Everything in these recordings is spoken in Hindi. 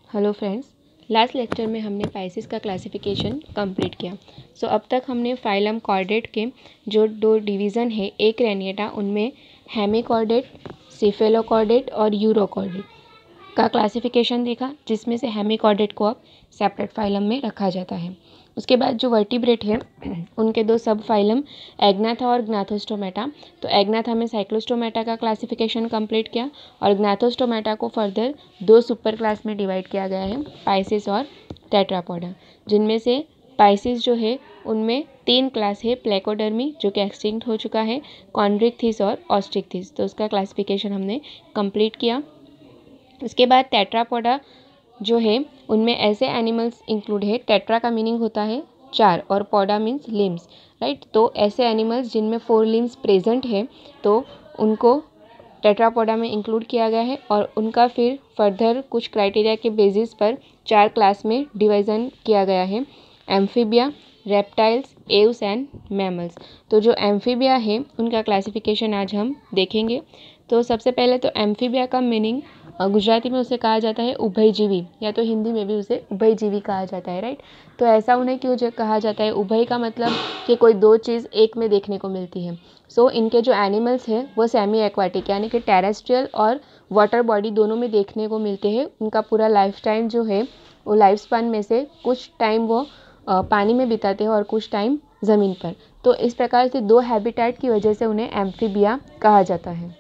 हेलो फ्रेंड्स, लास्ट लेक्चर में हमने पाइसेस का क्लासिफिकेशन कंप्लीट किया। अब तक हमने फाइलम कॉर्डेट के जो दो डिवीज़न है एक रेनिएटा उनमें हेमिकॉर्डेट, सिफेलोकॉर्डेट और यूरोकॉर्डेट का क्लासिफिकेशन देखा, जिसमें से हेमिकॉर्डेट को अब सेपरेट फाइलम में रखा जाता है। उसके बाद जो वर्टिब्रेट है उनके दो सब फाइलम एग्नाथा और ग्नाथोस्टोमेटा। तो एग्नाथा में साइक्लोस्टोमेटा का क्लासिफिकेशन कंप्लीट किया और ग्नाथोस्टोमेटा को फर्दर दो सुपर क्लास में डिवाइड किया गया है, पाइसेस और टेट्रापोडा, जिनमें से पाइसेस जो है उनमें तीन क्लास है, प्लेकोडर्मी जो कि एक्सटिंक्ट हो चुका है, कॉन्ड्रिक्थिस और ऑस्ट्रिक्थिस। तो उसका क्लासिफिकेशन हमने कंप्लीट किया। उसके बाद टेट्रापोडा जो है उनमें ऐसे एनिमल्स इंक्लूड है, टेट्रा का मीनिंग होता है चार और पोडा मीन्स लिम्स, राइट। तो ऐसे एनिमल्स जिनमें 4 लिम्स प्रेजेंट है तो उनको टेट्रापोडा में इंक्लूड किया गया है और उनका फिर फर्दर कुछ क्राइटेरिया के बेसिस पर 4 क्लास में डिवीज़न किया गया है, amphibia, reptiles, aves and mammals. तो जो एम्फीबिया है उनका क्लासिफिकेशन आज हम देखेंगे। तो सबसे पहले तो एम्फीबिया का मीनिंग गुजराती में उसे कहा जाता है उभयजीवी, या तो हिंदी में भी उसे उभयजीवी कहा जाता है, राइट। तो ऐसा उन्हें क्यों कहा जाता है? उभय का मतलब कि कोई दो चीज़ एक में देखने को मिलती है। इनके जो एनिमल्स हैं वो सेमी एक्वाटिक यानी कि टेरेस्ट्रियल और वाटर बॉडी दोनों में देखने को मिलते हैं। उनका पूरा लाइफ टाइम जो है वो लाइफ स्पैन में से कुछ टाइम वो पानी में बिताते हैं और कुछ टाइम ज़मीन पर। तो इस प्रकार से दो हैबिटेट की वजह से उन्हें एम्फीबिया कहा जाता है।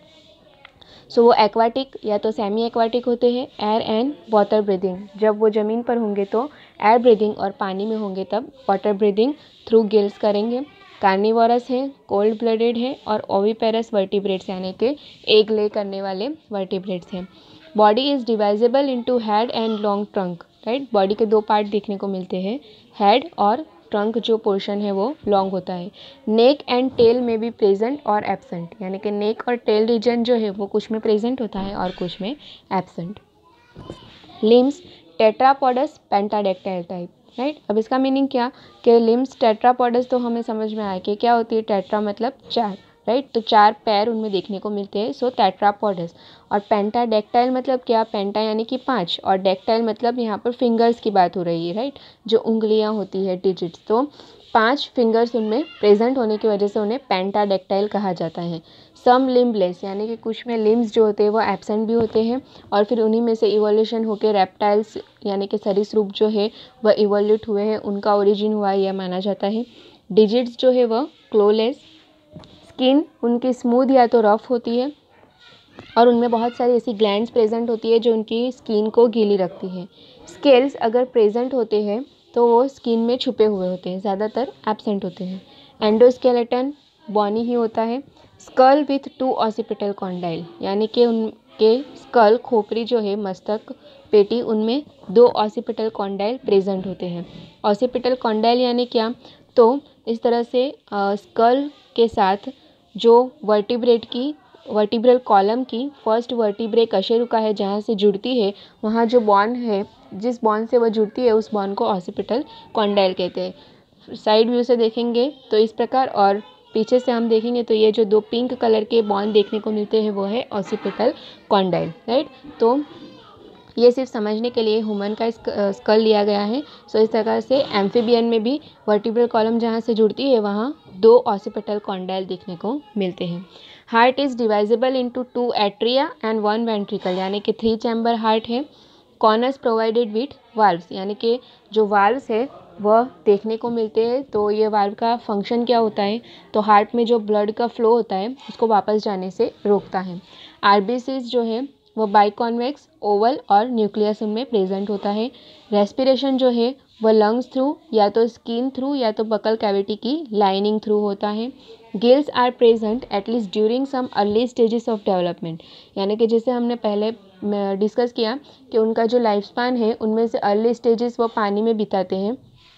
वो एक्वाटिक या तो सेमी एक्वाटिक होते हैं, एयर एंड वाटर ब्रीदिंग। जब वो ज़मीन पर होंगे तो एयर ब्रीदिंग और पानी में होंगे तब वाटर ब्रीदिंग थ्रू गिल्स करेंगे। कार्निवोरस है, कोल्ड ब्लडेड है और ओविपेरस वर्टिब्रेट्स यानी कि एग ले करने वाले वर्टिब्रेट्स हैं। Body is divisible into head and long trunk, right. Body के दो पार्ट देखने को मिलते हैं, हेड और ट्रंक जो पोर्शन है वो लॉन्ग होता है। नेक एंड टेल में भी प्रेजेंट और एब्सेंट, यानी कि नेक और टेल रीजन जो है वो कुछ में प्रेजेंट होता है और कुछ में absent. Limbs tetrapodous pentadactyl type, right. अब इसका मीनिंग क्या कि लिम्स टेट्रापोडस तो हमें समझ में आया कि क्या होती है, टेट्रा मतलब चार, राइट। तो चार पैर उनमें देखने को मिलते हैं, टेट्रापोडस। और पेंटाडेक्टाइल मतलब क्या? पेंटा यानी कि 5 और डेक्टाइल मतलब यहाँ पर फिंगर्स की बात हो रही है, राइट, जो उंगलियाँ होती है, डिजिट्स। तो 5 फिंगर्स उनमें प्रेजेंट होने की वजह से उन्हें पेंटाडेक्टाइल कहा जाता है। सम लिम्बलेस यानी कि कुछ में लिम्स जो होते हैं वो एब्सेंट भी होते हैं और फिर उन्हीं में से इवोल्यूशन होकर रेप्टाइल्स यानी कि सरीसृप जो है वह इवोल्यूट हुए हैं, उनका ओरिजिन हुआ यह माना जाता है। डिजिट्स जो है वह क्लोलेस, स्किन उनकी स्मूथ या तो रफ होती है और उनमें बहुत सारी ऐसी ग्लैंड्स प्रेजेंट होती है जो उनकी स्किन को गीली रखती है। स्केल्स अगर प्रेजेंट होते हैं तो वो स्किन में छुपे हुए होते हैं, ज़्यादातर एब्सेंट होते हैं। एंडोस्केलेटन बॉनी ही होता है। स्कल विथ 2 ऑसिपिटल कॉन्डाइल यानी कि उनके स्कल खोपड़ी जो है, मस्तक पेटी, उनमें 2 ऑसिपिटल कॉन्डाइल प्रेजेंट होते हैं। ऑसिपिटल कॉन्डाइल यानी क्या? तो इस तरह से स्कल के साथ जो वर्टिब्रल कॉलम की फर्स्ट वर्टिब्रे कशेरुका है जहाँ से जुड़ती है, वहाँ जो बॉन है, जिस बॉन से वह जुड़ती है उस बॉन को ऑसिपिटल कॉन्डाइल कहते हैं। साइड व्यू से देखेंगे तो इस प्रकार और पीछे से हम देखेंगे तो ये जो दो पिंक कलर के बॉन देखने को मिलते हैं वो है ऑसिपिटल कॉन्डाइल, राइट। तो ये सिर्फ समझने के लिए ह्यूमन का स्कल लिया गया है। इस प्रकार से एम्फीबियन में भी वर्टिब्रल कॉलम जहाँ से जुड़ती है वहाँ 2 ऑसिपिटल कॉन्डाइल देखने को मिलते हैं। Heart is divisible into 2 atria and 1 ventricle यानी कि 3 चैम्बर हार्ट है। कॉर्नर्स प्रोवाइडेड विथ वाल्व्स यानी कि जो वाल्व्स है वह देखने को मिलते हैं। तो ये वाल्व का फंक्शन क्या होता है? तो हार्ट में जो ब्लड का फ्लो होता है उसको वापस जाने से रोकता है। आरबीसीज जो है वो बाइकॉन्वेक्स, ओवल और न्यूक्लियस उनमें प्रेजेंट होता है। रेस्पिरेशन जो है वह लंग्स थ्रू या तो स्किन थ्रू या तो बकल कैविटी की लाइनिंग थ्रू होता है। Gills are present at least during some early stages of development यानी कि जैसे हमने पहले डिस्कस किया कि उनका जो लाइफ स्पैन है उनमें से अर्ली स्टेजेस वो पानी में बिताते हैं,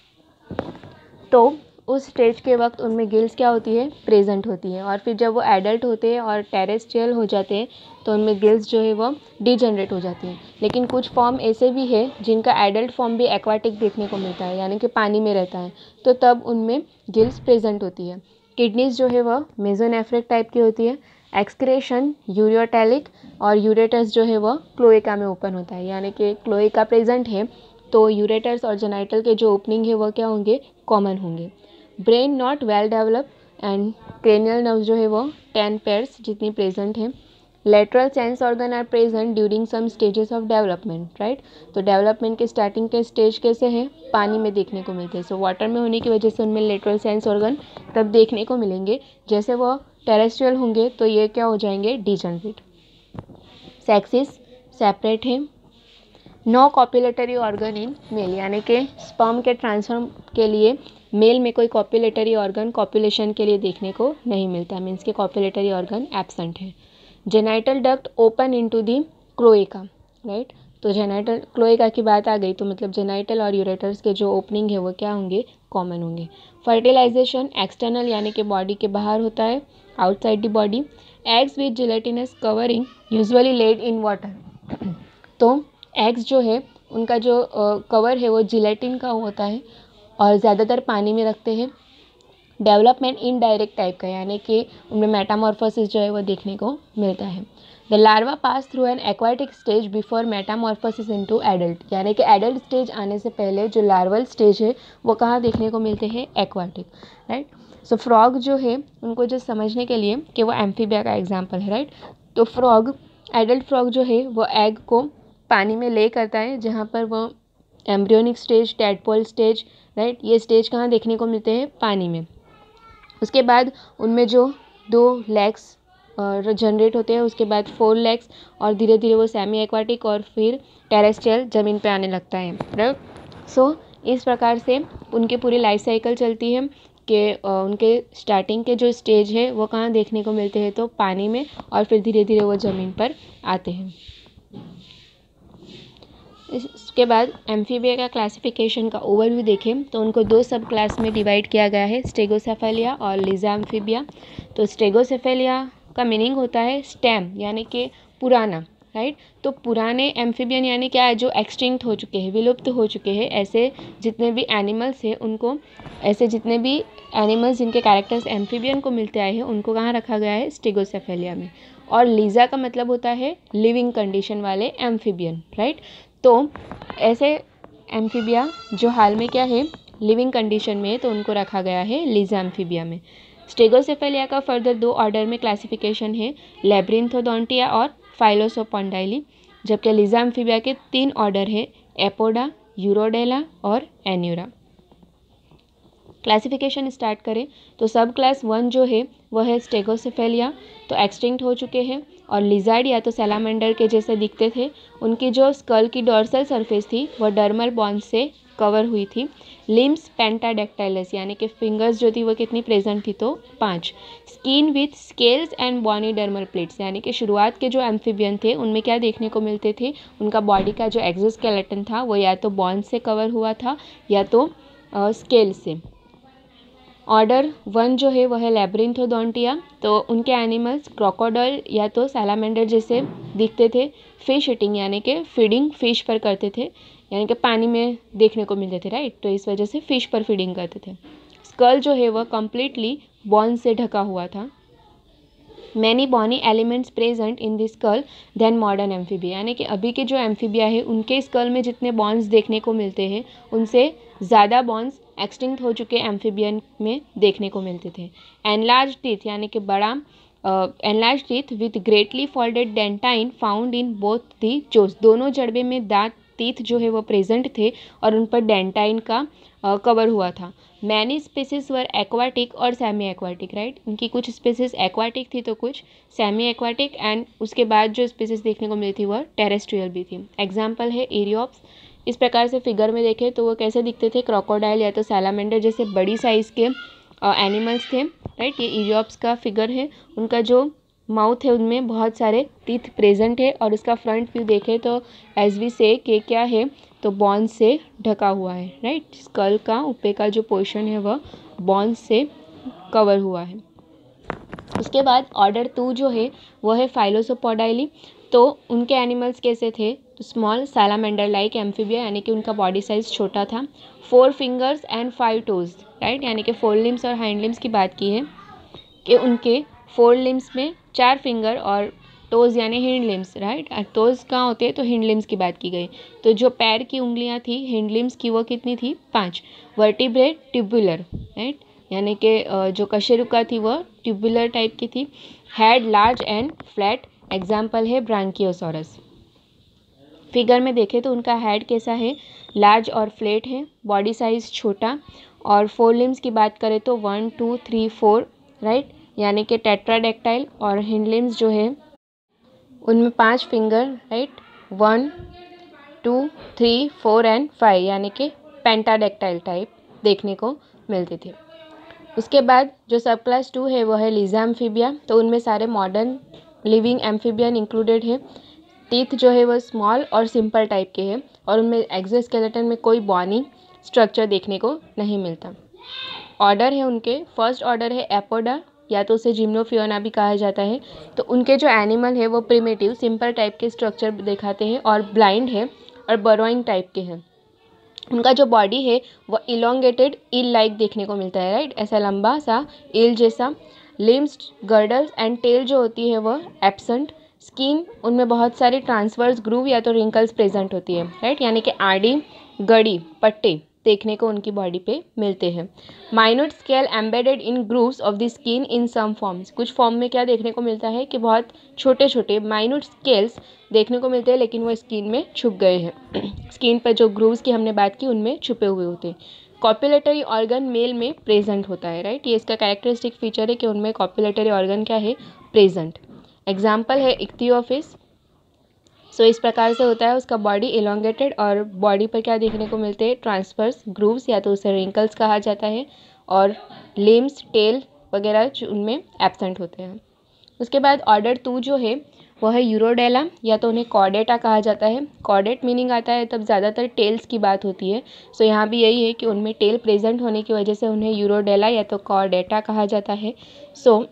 तो उस स्टेज के वक्त उनमें गिल्स क्या होती है? प्रेजेंट होती है। और फिर जब वो एडल्ट होते हैं और टेरेस्ट्रियल हो जाते हैं तो उनमें गिल्स जो है वो डिजनरेट हो जाती हैं। लेकिन कुछ फॉर्म ऐसे भी है जिनका एडल्ट फॉर्म भी एक्वाटिक देखने को मिलता है यानी कि पानी में रहता है, तो तब उनमें गिल्स प्रेजेंट होती है। किडनीज जो है वह मेसोनेफ्रिक टाइप की होती है। एक्सक्रेशन यूरियोटैलिक और यूरेटस जो है वह क्लोएका में ओपन होता है, यानी कि क्लोएका प्रेजेंट है तो यूरेटस और जेनाइटल के जो ओपनिंग है वह क्या होंगे, कॉमन होंगे। Brain not well develop and cranial nerve जो है वो 10 पेयर्स जितनी प्रेजेंट है। Lateral sense organ are present during some stages of development, right. तो डेवलपमेंट के स्टार्टिंग के स्टेज कैसे हैं, पानी में देखने को मिलते हैं। सो वाटर में होने की वजह से उनमें लेटरल सेंस ऑर्गन तब देखने को मिलेंगे जैसे वो टेरेस्ट्रियल होंगे तो ये क्या हो जाएंगे, डिजनरेट। सेक्सिस सेपरेट है। No copulatory organ in male, यानी कि स्पर्म के ट्रांसफर के लिए मेल में कोई कॉपुलेटरी ऑर्गन कॉपुलेशन के लिए देखने को नहीं मिलता, मीन्स के कॉपुलेटरी ऑर्गन एब्सेंट है। Genital duct open into the cloaca, right. तो जेनाइटल क्लोएका की बात आ गई तो मतलब जेनाइटल और यूरेटर्स के जो ओपनिंग है वो क्या होंगे, कॉमन होंगे। फर्टिलाइजेशन एक्सटर्नल यानी कि बॉडी के बाहर होता है, outside the body. Eggs with gelatinous covering usually laid in water. तो एग्स जो है उनका जो कवर है वो जिलेटिन का होता है और ज़्यादातर पानी में रखते हैं। डेवलपमेंट इनडायरेक्ट टाइप का, यानी कि उनमें मेटामॉर्फोसिस जो है वो देखने को मिलता है। The larva pass through an aquatic stage before metamorphosis into adult, यानी कि एडल्ट स्टेज आने से पहले जो लार्वल स्टेज है वो कहाँ देखने को मिलते हैं, एक्वाटिक, राइट। सो फ्रॉग जो है उनको जो समझने के लिए कि वो एम्फीबिया का एग्जाम्पल है, राइट। तो फ्रॉग, एडल्ट फ्रॉग जो है वो एग को पानी में ले करता है जहाँ पर वो embryonic stage, tadpole stage, right, ये स्टेज कहाँ देखने को मिलते हैं, पानी में। उसके बाद उनमें जो 2 लेग्स जनरेट होते हैं, उसके बाद 4 लेग्स और धीरे धीरे वो सेमी एक्वाटिक और फिर टेरेस्ट्रियल ज़मीन पे आने लगता है, राइट। सो इस प्रकार से उनकी पूरी लाइफ साइकिल चलती है कि उनके स्टार्टिंग के जो स्टेज है वो कहाँ देखने को मिलते हैं, तो पानी में, और फिर धीरे धीरे वो ज़मीन पर आते हैं। इसके बाद एम्फीबिया का क्लासिफिकेशन का ओवरव्यू देखें तो उनको 2 सब क्लास में डिवाइड किया गया है, स्टेगोसेफेलिया और लीजा एम्फीबिया। तो स्टेगोसेफेलिया का मीनिंग होता है स्टेम, यानी कि पुराना, राइट। तो पुराने एम्फीबियन यानी क्या है, जो एक्सटिंक्ट हो चुके हैं, विलुप्त हो चुके हैं, ऐसे जितने भी एनिमल्स हैं उनको, ऐसे जितने भी एनिमल्स जिनके कैरेक्टर्स एम्फीबियन को मिलते आए हैं उनको कहाँ रखा गया है, स्टेगोसेफेलिया में। और लीजा का मतलब होता है लिविंग कंडीशन वाले एम्फीबियन, राइट। तो ऐसे एम्फीबिया जो हाल में क्या है, लिविंग कंडीशन में है, तो उनको रखा गया है लीजा एम्फीबिया में। स्टेगोसेफेलिया का फर्दर 2 ऑर्डर में क्लासिफिकेशन है, लैब्रिंथोडोंटिया और फाइलोसोपोंडाइली, जबकि लीजा एम्फीबिया के 3 ऑर्डर है, एपोडा, यूरोडेला और एन्यूरा। क्लासिफिकेशन स्टार्ट करें तो सब क्लास 1 जो है वह है स्टेगोसेफेलिया, तो एक्सटिंक्ट हो चुके हैं और लिजार्ड या तो सैलामेंडर के जैसे दिखते थे। उनकी जो स्कल की डॉर्सल सरफेस थी वह डर्मल बॉन्स से कवर हुई थी। लिम्स पेंटाडेक्टाइलस, यानी कि फिंगर्स जो थी वो कितनी प्रेजेंट थी, तो 5। Skin with scales and bony dermal plates, यानी कि शुरुआत के जो एम्फीबियन थे उनमें क्या देखने को मिलते थे, उनका बॉडी का जो एक्सोस्केलेटन था वो या तो बॉन्स से कवर हुआ था या तो स्केल से। ऑर्डर 1 जो है वह है लैब्रिंथोडोंटिया, तो उनके एनिमल्स क्रोकोडाइल या तो सैलामेंडर जैसे दिखते थे। फिश ईटिंग, यानी कि फीडिंग फिश पर करते थे, यानी कि पानी में देखने को मिलते थे, राइट। तो इस वजह से फिश पर फीडिंग करते थे। स्कल जो है वह कम्प्लीटली बॉन से ढका हुआ था। Many bony elements present in this skull than modern amphibia, यानी कि अभी के जो एम्फीबिया है उनके स्कल में जितने बॉन्स देखने को मिलते हैं उनसे ज़्यादा बॉन्स एक्सटिंक्ट हो चुके एम्फीबियन में देखने को मिलते थे। एनलार्ज टीथ, यानी कि बड़ा enlarge teeth with greatly folded dentine found in both the jaws, दोनों जड़बे में दांत टीथ जो है वो प्रेजेंट थे और उन पर डेंटाइन का कवर हुआ था। मैनी स्पीसीज वर एक्वाटिक और सेमी एक्वाटिक, राइट। इनकी कुछ स्पीसीज एक्वाटिक थी तो कुछ सेमी एक्वाटिक, एंड उसके बाद जो स्पीसीज देखने को मिली थी वह टेरेस्ट्रियल भी थी। एग्जाम्पल है एरियोप्स। इस प्रकार से फिगर में देखें तो वो कैसे दिखते थे, क्रोकोडाइल या तो सैलामेंडर जैसे बड़ी साइज़ के एनिमल्स थे, राइट। ये एरियोप्स का फिगर है। उनका जो माउथ है उनमें बहुत सारे टीथ प्रेजेंट है और उसका फ्रंट व्यू देखें तो एज वी से के क्या है, तो बॉन्स से ढका हुआ है, राइट। स्कल का ऊपर का जो पोर्शन है वह बॉन्स से कवर हुआ है। उसके बाद ऑर्डर 2 जो है वह है फाइलोसोपोडाइली, तो उनके एनिमल्स कैसे थे, तो स्मॉल सैलामेंडर लाइक एम्फीबिया, यानी कि उनका बॉडी साइज छोटा था। 4 फिंगर्स एंड 5 टोज, राइट, यानी कि 4 लिम्स और हाइंड लिम्स की बात की है कि उनके फोर लिम्स में 4 फिंगर और टोज़ यानी हिंड लिम्स, राइट। टोज़ कहाँ होते हैं, तो हिंड लिम्स की बात की गई। तो जो पैर की उंगलियां थी हिंड लिम्स की वो कितनी थी, 5। वर्टिब्रेट ट्यूबुलर, राइट, यानी कि जो कशेरुका थी वह ट्यूबुलर टाइप की थी। Had large and flat, example है ब्रांकियोसॉरस। फिगर में देखें तो उनका हेड कैसा है, लार्ज और फ्लैट है, बॉडी साइज छोटा। और फोर लिम्स की बात करें तो 1 2 3 4, राइट, यानी कि टेट्राडेक्टाइल। और हिंड लिम्स जो है उनमें 5 फिंगर, राइट, 1 2 3 4 एंड 5, यानी कि पेंटाडेक्टाइल टाइप देखने को मिलते थे। उसके बाद जो सब क्लास 2 है वो है लीजा एम्फीबिया। तो उनमें सारे मॉडर्न लिविंग एम्फीबियन इंक्लूडेड है। टीथ जो है वो स्मॉल और सिंपल टाइप के हैं और उनमें एक्सोस्केलेटन में कोई बॉनी स्ट्रक्चर देखने को नहीं मिलता। ऑर्डर है उनके, फर्स्ट ऑर्डर है एपोडा, या तो उसे जिम्नोफियोना भी कहा जाता है। तो उनके जो एनिमल है वो प्रिमिटिव सिंपल टाइप के स्ट्रक्चर दिखाते हैं और ब्लाइंड है और बरोइंग टाइप के हैं। उनका जो बॉडी है वो इलोंगेटेड ईल लाइक देखने को मिलता है, राइट, ऐसा लंबा सा ईल जैसा। लिम्स, गर्डल्स एंड टेल जो होती है वो एब्सेंट। स्किन, उनमें बहुत सारी ट्रांसवर्स ग्रूव या तो रिंकल्स प्रेजेंट होती है, राइट, यानी कि आड़ी गड़ी पट्टे देखने को उनकी बॉडी पे मिलते हैं। Minute scale embedded in grooves of the skin in some forms, कुछ फॉर्म में क्या देखने को मिलता है कि बहुत छोटे छोटे माइन्यूट स्केल्स देखने को मिलते हैं लेकिन वो स्किन में छुप गए हैं। स्किन पर जो ग्रूव्स की हमने बात की उनमें छुपे हुए होते हैं। कॉपुलेटरी ऑर्गन मेल में प्रेजेंट होता है, राइट, ये इसका कैरेक्टरिस्टिक फीचर है कि उनमें कॉपुलेटरी ऑर्गन क्या है, प्रेजेंट। एग्जाम्पल है इक्थियोफिस। सो इस प्रकार से होता है, उसका बॉडी इलोंगेटेड और बॉडी पर क्या देखने को मिलते हैं, ट्रांसफर्स ग्रूव्स या तो उसे रिंकल्स कहा जाता है, और लिम्स, टेल वगैरह जो उनमें एब्सेंट होते हैं। उसके बाद ऑर्डर 2 जो है वह है यूरोडेला, या तो उन्हें कॉर्डेटा कहा जाता है। कॉर्डेट मीनिंग आता है तब ज़्यादातर टेल्स की बात होती है। सो यहाँ भी यही है कि उनमें टेल प्रेजेंट होने की वजह से उन्हें यूरोडेला या तो कॉर्डेटा कहा जाता है। सो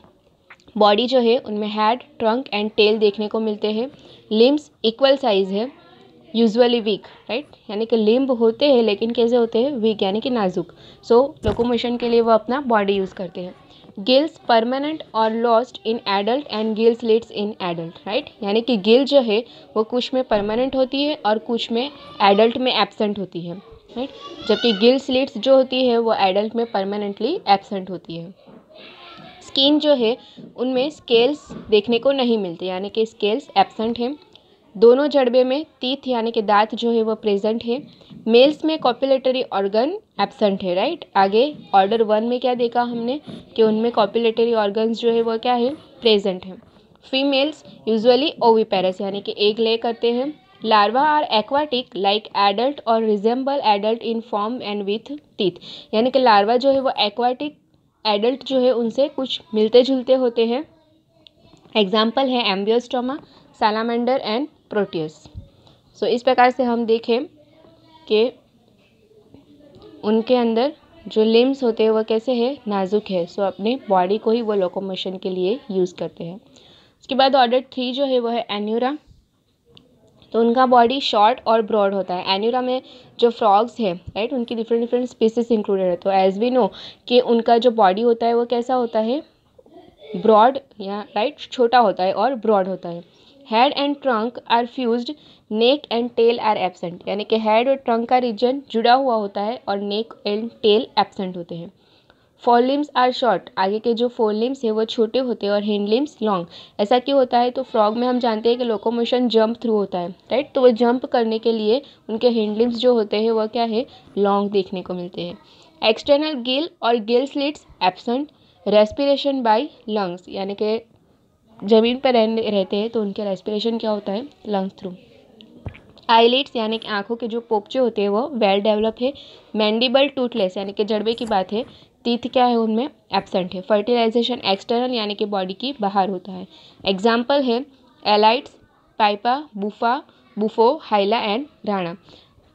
बॉडी जो है उनमें हेड, ट्रंक एंड टेल देखने को मिलते हैं। लिम्स इक्वल साइज है, यूजुअली वीक, राइट, यानी कि लिम्ब होते हैं लेकिन कैसे होते हैं, वीक, यानी कि नाजुक। सो लोकोमोशन के लिए वो अपना बॉडी यूज़ करते हैं। गिल्स परमानेंट और lost in adult and gill slits in adult, right, यानी कि गिल जो है वो कुछ में परमानेंट होती है और कुछ में एडल्ट में एब्सेंट होती है, राइट, जबकि गिल स्लिट्स जो होती है वो एडल्ट में परमानेंटली एब्सेंट होती है। स्किन जो है उनमें स्केल्स देखने को नहीं मिलते, यानी कि स्केल्स एब्सेंट हैं। दोनों जड़बे में टीथ यानी कि दांत जो है वो प्रेजेंट है। मेल्स में कॉपुलेटरी ऑर्गन एब्सेंट है, राइट। आगे ऑर्डर 1 में क्या देखा हमने कि उनमें कॉपुलेटरी ऑर्गन्स जो है वो क्या है, प्रेजेंट है। फीमेल्स यूजुअली ओविपेरस यानी कि एग ले करते हैं। Larva are aquatic like adult और resemble adult in form and with teeth, यानी कि लार्वा जो है वो एक्वाटिक एडल्ट जो है उनसे कुछ मिलते जुलते होते हैं। एग्जाम्पल है एम्बियोस्टोमा, सालामेंडर एंड प्रोटियस। सो इस प्रकार से हम देखें कि उनके अंदर जो लिम्स होते हैं वो कैसे है, नाजुक है। सो अपने बॉडी को ही वो लोकोमोशन के लिए यूज़ करते हैं। उसके बाद ऑर्डर 3 जो है वो है एन्यूरा। तो उनका बॉडी शॉर्ट और ब्रॉड होता है। एन्यूरा में जो फ्रॉग्स है, राइट, उनकी डिफरेंट डिफरेंट स्पीसीज इंक्लूडेड है। तो एज वी नो कि उनका जो बॉडी होता है वो कैसा होता है, ब्रॉड या राइट, छोटा होता है और ब्रॉड होता है। Head and trunk are fused, neck and tail are absent, यानी कि हेड और ट्रंक का रीजन जुड़ा हुआ होता है और नेक एंड टेल एब्सेंट होते हैं। फोर लिम्स आर शॉर्ट, आगे के जो फोर लिम्स है वो छोटे होते हैं और हिंड लिम्स लॉन्ग। ऐसा क्यों होता है, तो फ्रॉग में हम जानते हैं कि लोकोमोशन जंप थ्रू होता है, राइट, तो वो जंप करने के लिए उनके हिंड लिम्स जो होते हैं वो क्या है, लॉन्ग देखने को मिलते हैं। एक्सटर्नल गिल और gill slits absent. Respiration by lungs, यानी कि ज़मीन पर रहते हैं तो उनके रेस्पिरेशन क्या होता है, लंग्स थ्रू। आईलिड्स यानी कि आंखों के जो पोपचे होते हैं वो वेल डेवलप है। मैंडिबल टूथलेस यानी कि जड़बे की बात है, टीथ क्या है उनमें एब्सेंट है। फर्टिलाइजेशन एक्सटर्नल यानी कि बॉडी की बाहर होता है। एग्जाम्पल है Alytes, Pipa, Bufa, Bufo, Hyla and Rana. तो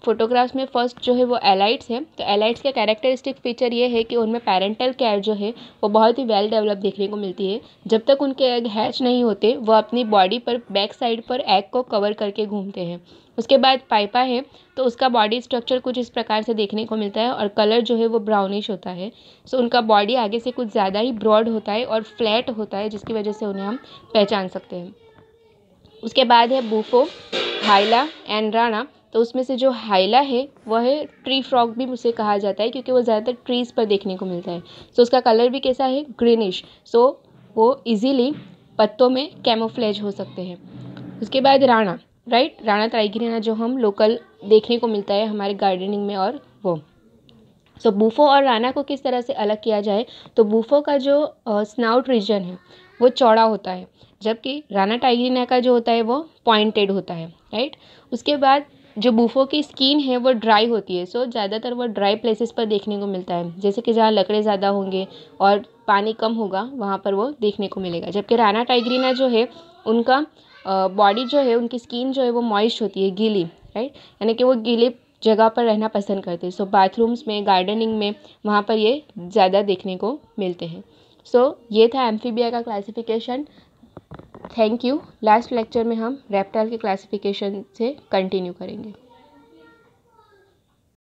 फोटोग्राफ्स में फर्स्ट जो है वो एलाइट्स है। तो एलाइट्स का कैरेक्टरिस्टिक फीचर ये है कि उनमें पेरेंटल केयर जो है वो बहुत ही वेल डेवलप देखने को मिलती है। जब तक उनके एग हैच नहीं होते वो अपनी बॉडी पर बैक साइड पर एग को कवर करके घूमते हैं। उसके बाद पाइपा है, तो उसका बॉडी स्ट्रक्चर कुछ इस प्रकार से देखने को मिलता है और कलर जो है वो ब्राउनिश होता है। सो उनका बॉडी आगे से कुछ ज़्यादा ही ब्रॉड होता है और फ्लैट होता है, जिसकी वजह से उन्हें हम पहचान सकते हैं। उसके बाद है बूफो, हाइला एंड राणा। तो उसमें से जो हाइला है वह है ट्री फ्रॉग भी उसे कहा जाता है, क्योंकि वो ज़्यादातर ट्रीज़ पर देखने को मिलता है। सो उसका कलर भी कैसा है, ग्रीनिश। सो वो इजीली पत्तों में कैमोफ्लेज हो सकते हैं। उसके बाद राणा, राइट, राणा ट्राइगिनिना जो हम लोकल देखने को मिलता है हमारे गार्डनिंग में और वो। सो बूफो और राणा को किस तरह से अलग किया जाए, तो बूफो का जो स्नाउट रीजन है वो चौड़ा होता है, जबकि राणा टाइग्रिना का जो होता है वो पॉइंटेड होता है, राइट। उसके बाद जो बूफो की स्किन है वो ड्राई होती है। सो ज़्यादातर वो ड्राई प्लेसेस पर देखने को मिलता है, जैसे कि जहाँ लकड़े ज़्यादा होंगे और पानी कम होगा वहाँ पर वो देखने को मिलेगा। जबकि राणा टाइग्रिना जो है उनका बॉडी जो है, उनकी स्किन जो है वो मॉइस्ट होती है, गीली, राइट, यानी कि वो गीले जगह पर रहना पसंद करते हैं। सो बाथरूम्स में, गार्डनिंग में, वहाँ पर ये ज़्यादा देखने को मिलते हैं। सो ये था एम्फीबिया का classification. Thank you. Last lecture में हम रेप्टाइल के क्लासिफिकेशन से कंटिन्यू करेंगे।